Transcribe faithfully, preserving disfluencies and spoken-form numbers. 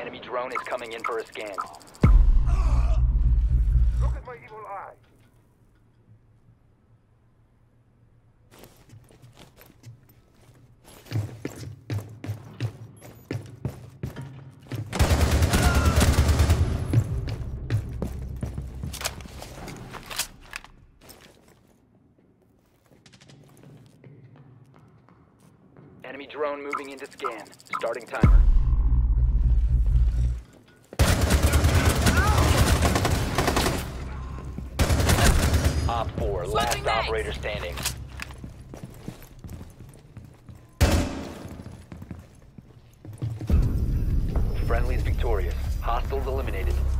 Enemy drone is coming in for a scan. Look at my evil eye. Enemy drone moving into scan. Starting timer. Op four, last operator standing. Friendly's victorious. Hostiles eliminated.